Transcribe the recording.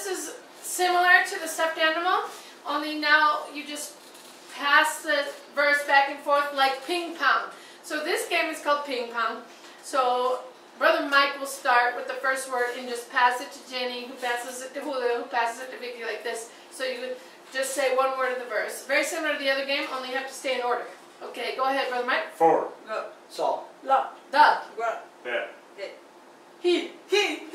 this is similar to the stuffed animal, only now you just pass the verse back and forth like ping pong. So this game is called ping pong. So Brother Mike will start with the first word and just pass it to Jenny, who passes it to Julio, who passes it to Vicky like this. So you would just say one word of the verse. Very similar to the other game, only you have to stay in order. Okay, go ahead, Brother Mike. For. No. Saw. La. The. Well. Yeah. He.